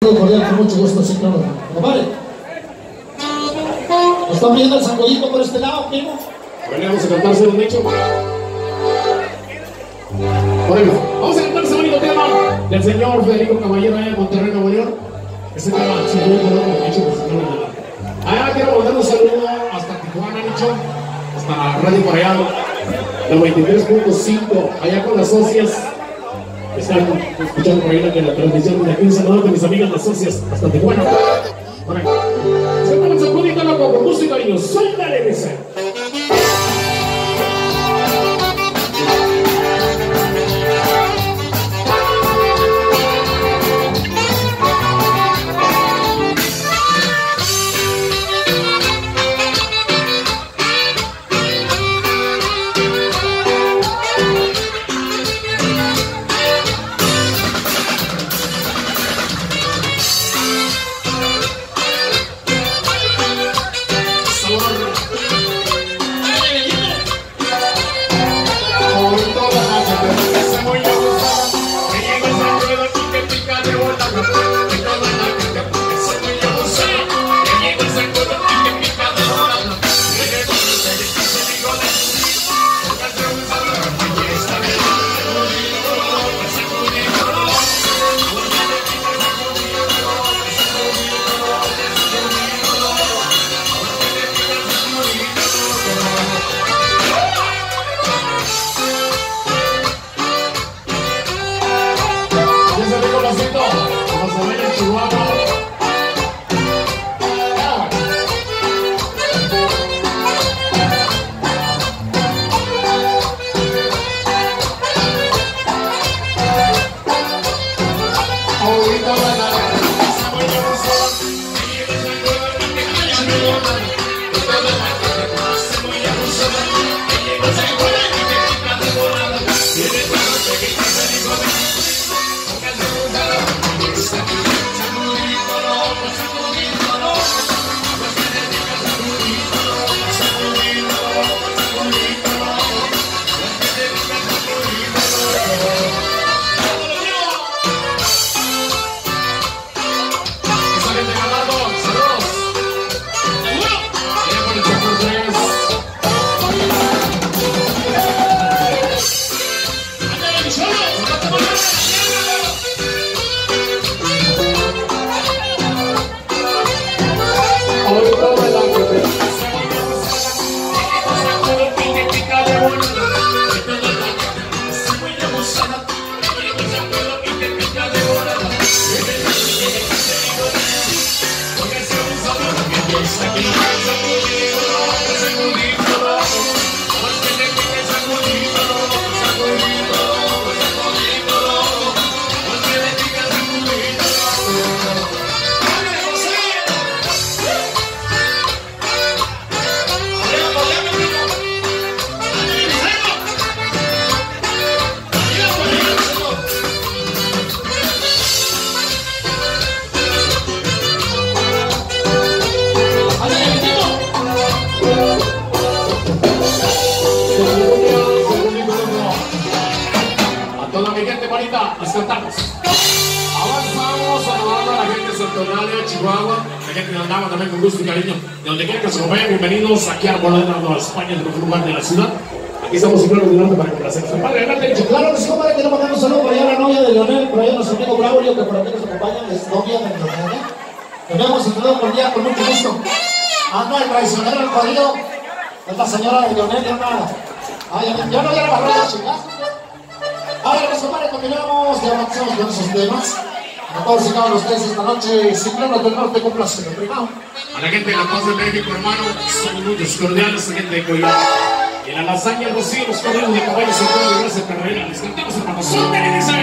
cordial, con mucho gusto, sí, claro. Compadre, ¿nos están viendo el sangollito por este lado, primo? Bueno, vamos a cantarse un hecho. Por ejemplo, vamos a cantarse un bonito tema del señor Federico Caballero allá en Monterrey, Nuevo León. Ese tema, si no me conozco, Nicho, pues no me da. Allá quiero mandar un saludo hasta Tijuana, Nicho, hasta Radio por allá, la 23.5, allá con las socias. Están escuchando por ahí la transmisión de aquí. Un saludo de mis amigas las socias hasta Tijuana. Bueno, se toman un poquito loco con música, niños. Suéltale ese. Bienvenidos aquí a Nueva España, en otro lugar de la ciudad. Aquí estamos sin claro de para complacer. Compadre, adelante, dicho. Claro que sí, compadre, queremos mandar un saludo por allá a la novia de Leonel, por allá nuestro amigo Braulio, que por aquí nos acompaña, es novia de Leonel. Nos vemos un saludo cordial, con mucho gusto. Anda el traicionero, el jodido, esta señora de Leonel, ya nada. Ay, yo no voy a la barra, chicas. Ahora, pues, compadre, continuamos, ya avanzamos con esos temas. A todos y cada uno de ustedes esta noche, sin claro del norte, complacido, primado. A la gente de La Paz de México, hermano, son muchos cordiales, a la gente de Coyoacán. Y en la lasaña, los rocío, los corderos de caballos, y todo de grasa carrera. Les cantamos, hermano, suéltale, dice.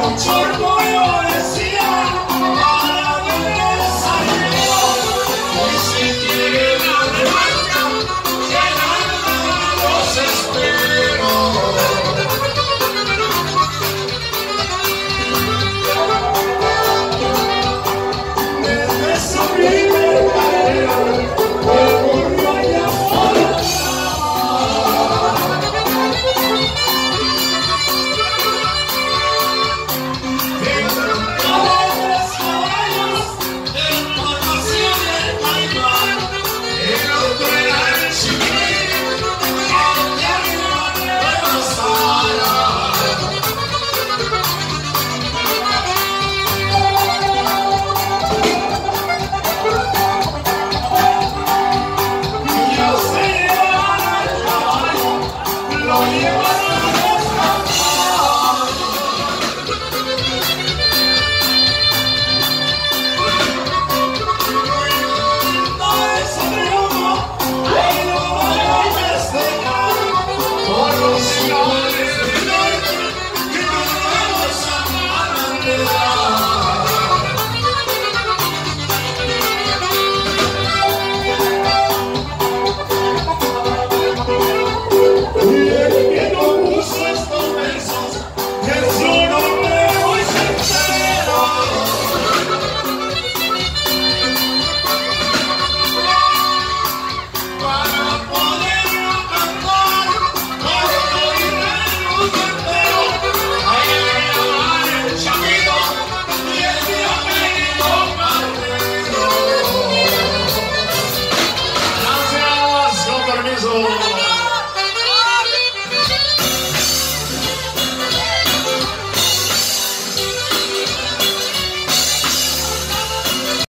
Chino.